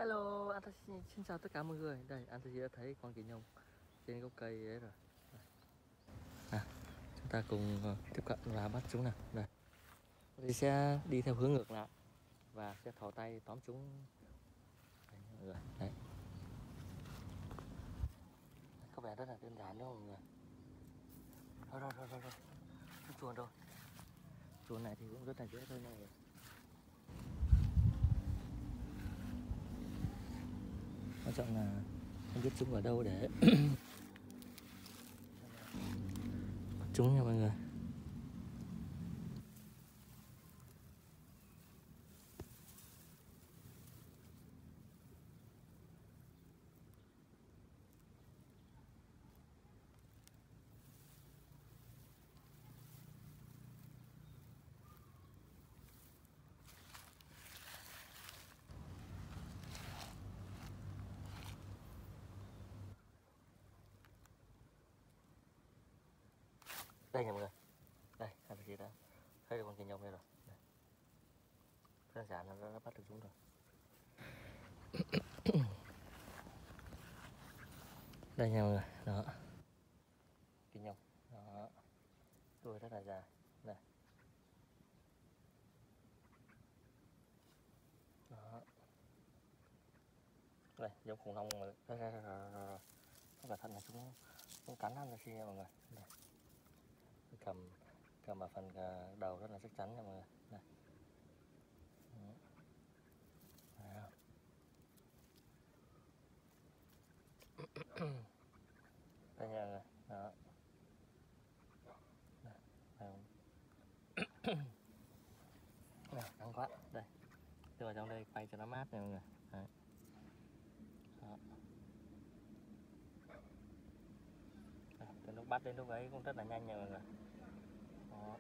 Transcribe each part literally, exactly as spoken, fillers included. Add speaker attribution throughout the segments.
Speaker 1: Hello, anh Taxi, xin chào tất cả mọi người. Đây, anh Taxi đã thấy con kỳ nhung trên gốc cây ấy rồi. À, chúng ta cùng uh, tiếp cận và bắt chúng nào. Đây, thì sẽ đi theo hướng ngược lại và sẽ thò tay tóm chúng. Đây, mọi người. Đấy. Có vẻ rất là đơn giản đúng không mọi người? Rồi rồi rồi rồi rồi. Cái chuồn rồi. Chuồn này thì cũng rất là dễ thôi này. Quan trọng là không biết chúng ở đâu để bắt chúng nha mọi người. Đây nha mọi người. Đây, anh Taxi đã thấy được con kỳ nhung đây rồi. Đây. Đơn giản là đã bắt được chúng rồi. Đây nha mọi người, đó, kỳ nhung, đó, đuôi rất là dài, đây, đó, đây, giống khủng long mà, đây, đây, đây, đây, đây. Không cẩn thận là chúng, chúng cắn ăn ra khi nha mọi người, đây, cầm, cầm vào phần đầu rất là chắc chắn nha mọi người, đây, đó. Đây nha mọi người, đó, đây, đây, nắng quá, đây, đưa vào trong đây quay cho nó mát nha mọi người, đấy. Đó. Từ lúc bắt đến lúc ấy cũng rất là nhanh nha mọi người. Đó.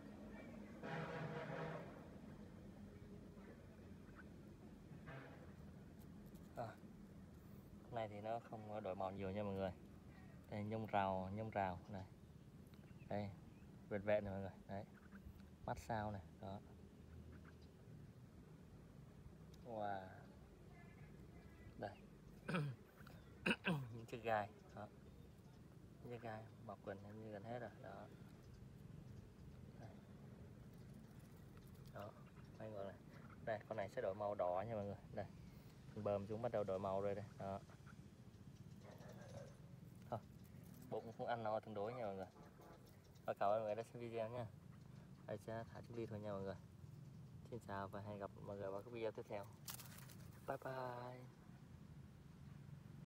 Speaker 1: À, hôm nay thì nó không đổi màu nhiều nha mọi người. Đây, nhung rào, nhung rào này, đây, vẹn vẹn này mọi người, đấy, mắt sao này, đó, wow, đây, những chiếc gai, đó, những chiếc gai bọc quần em như gần hết rồi, đó, đây. Đó, quay ngược này, đây, con này sẽ đổi màu đỏ nha mọi người, đây, bờm chúng bắt đầu đổi màu rồi đây, đó, thôi, bụng cũng ăn no tương đối nha mọi người. Và cảm ơn mọi người đã xem video nha. Đây sẽ thả chúng đi thôi nha mọi người. Xin chào và hẹn gặp mọi người vào các video tiếp theo. Bye bye.